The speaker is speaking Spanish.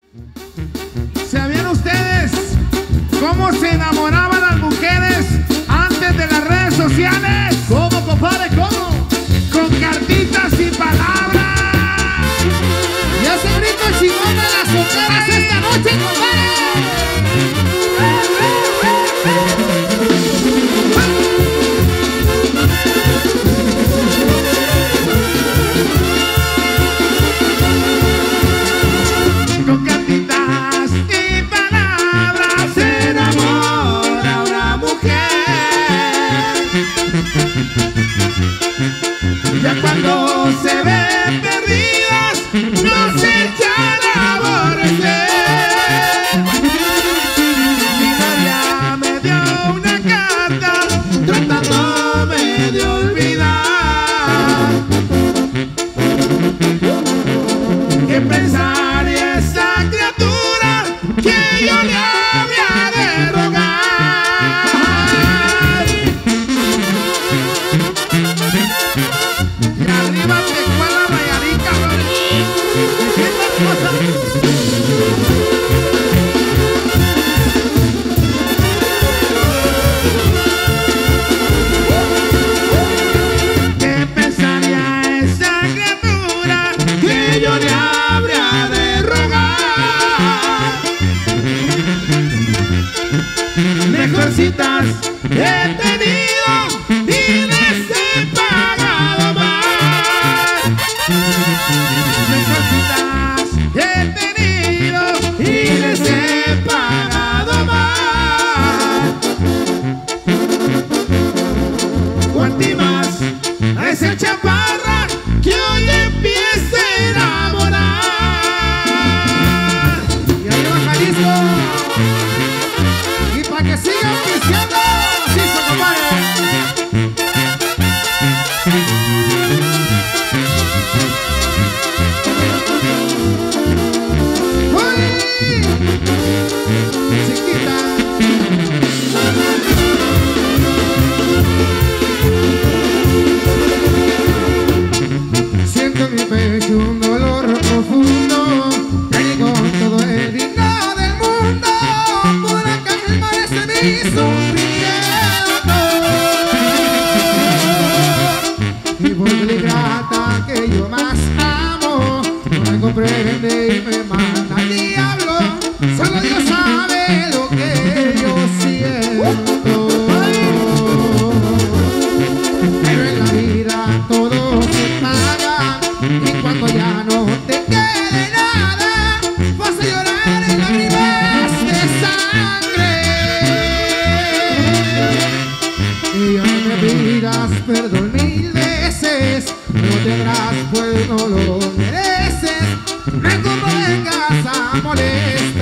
¿Sabían ustedes cómo se enamoraban las mujeres antes de las redes sociales? ¿Cómo, compadre? ¿Cómo? Con cartitas y palabras. Ya se grita el chingón de las solteras esta noche, compadre. Con cartitas y palabras se enamora una mujer. Ya cuando se ven perdidas, no se echan a aborrecer. Mi novia me dio una carta tratándome de olvidar. ¿Qué pensaría esa criatura que yo le habría de rogar? Y arriba te cuela Rayarín, cabrón. ¿Qué pensaría esa criatura que yo le habría de rogar? Mejorcitas he tenido y les he pagado mal. Mejorcitas he tenido y les he pagado mal. Cuantimas a esa chaparra que hoy empieza a enamorar. Y arriba Jalisco. Y para que sigan pisteando, así se compadre. ¡Uy! Chiquita. Siento en mi pecho un dolor profundo, que con todo el dinero del mundo podrá calmar ese mi sufrimiento. Y por la ingrata que yo más amo, no me comprende y me manda al diablo. Solo Dios sabe lo que yo siento. Pero en la vida todo se paga, y cuando ya no te quede nada, vas a llorar en lágrimas de sangre. Y ya no me pidas perdón 1000 veces, no tendrás pues no lo mereces. Mejor no vengas a molestar.